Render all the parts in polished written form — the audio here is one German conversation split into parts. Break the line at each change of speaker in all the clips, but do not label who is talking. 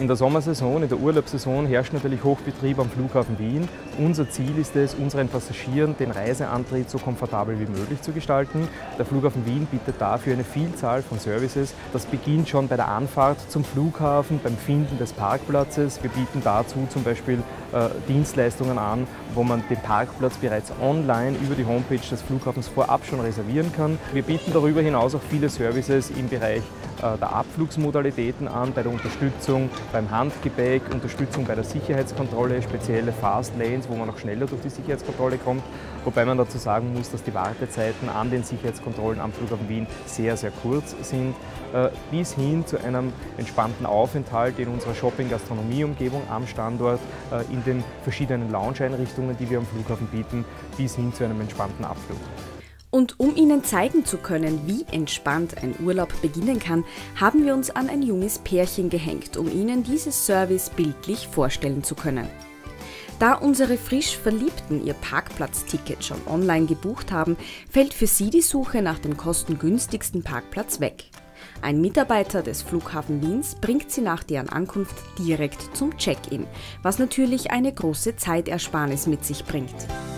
In der Sommersaison, in der Urlaubssaison herrscht natürlich Hochbetrieb am Flughafen Wien. Unser Ziel ist es, unseren Passagieren den Reiseantritt so komfortabel wie möglich zu gestalten. Der Flughafen Wien bietet dafür eine Vielzahl von Services. Das beginnt schon bei der Anfahrt zum Flughafen, beim Finden des Parkplatzes. Wir bieten dazu zum Beispiel Dienstleistungen an, wo man den Parkplatz bereits online über die Homepage des Flughafens vorab schon reservieren kann. Wir bieten darüber hinaus auch viele Services im Bereich der Abflugsmodalitäten an, bei der Unterstützung beim Handgepäck, Unterstützung bei der Sicherheitskontrolle, spezielle Fast Lanes, wo man noch schneller durch die Sicherheitskontrolle kommt. Wobei man dazu sagen muss, dass die Wartezeiten an den Sicherheitskontrollen am Flughafen Wien sehr, sehr kurz sind, bis hin zu einem entspannten Aufenthalt in unserer Shopping-Gastronomie-Umgebung am Standort, in den verschiedenen Lounge-Einrichtungen, die wir am Flughafen bieten, bis hin zu einem entspannten Abflug.
Und um Ihnen zeigen zu können, wie entspannt ein Urlaub beginnen kann, haben wir uns an ein junges Pärchen gehängt, um Ihnen dieses Service bildlich vorstellen zu können. Da unsere frisch Verliebten ihr Parkplatzticket schon online gebucht haben, fällt für sie die Suche nach dem kostengünstigsten Parkplatz weg. Ein Mitarbeiter des Flughafen Wiens bringt sie nach deren Ankunft direkt zum Check-in, was natürlich eine große Zeitersparnis mit sich bringt.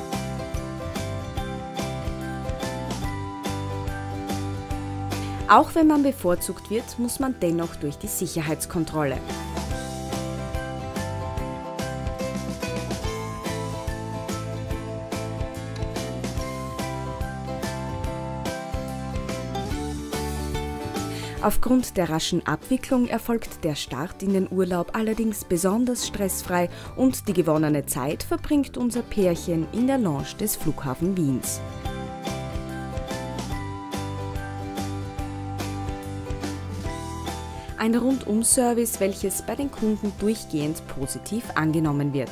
Auch wenn man bevorzugt wird, muss man dennoch durch die Sicherheitskontrolle. Aufgrund der raschen Abwicklung erfolgt der Start in den Urlaub allerdings besonders stressfrei und die gewonnene Zeit verbringt unser Pärchen in der Lounge des Flughafen Wiens. Ein Rundum-Service, welches bei den Kunden durchgehend positiv angenommen wird.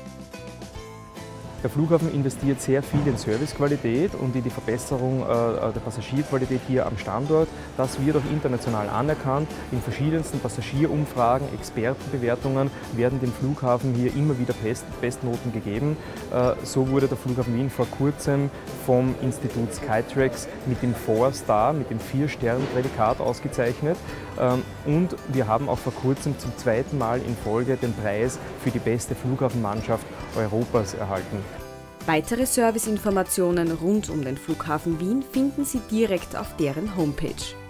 Der Flughafen investiert sehr viel in Servicequalität und in die Verbesserung der Passagierqualität hier am Standort. Das wird auch international anerkannt. In verschiedensten Passagierumfragen, Expertenbewertungen werden dem Flughafen hier immer wieder Bestnoten gegeben. So wurde der Flughafen Wien vor kurzem vom Institut Skytrax mit dem 4-Star, mit dem 4-Stern-Prädikat ausgezeichnet. Und wir haben auch vor kurzem zum zweiten Mal in Folge den Preis für die beste Flughafenmannschaft Europas erhalten.
Weitere Serviceinformationen rund um den Flughafen Wien finden Sie direkt auf deren Homepage.